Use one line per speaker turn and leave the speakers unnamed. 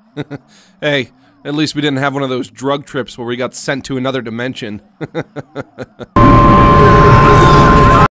Hey, at least we didn't have one of those drug trips where we got sent to another dimension.